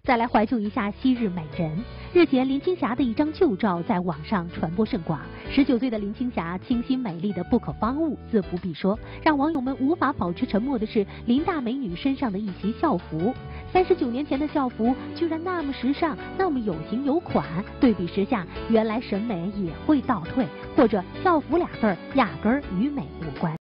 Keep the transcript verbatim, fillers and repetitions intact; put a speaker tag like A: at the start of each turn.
A: 再来怀旧一下昔日美人。日前，林青霞的一张旧照在网上传播甚广。十九岁的林青霞清新美丽的不可方物，自不必说。让网友们无法保持沉默的是林大美女身上的一袭校服。三十九年前的校服居然那么时尚，那么有型有款。对比时下，原来审美也会倒退，或者校服俩字儿压根儿与美无关。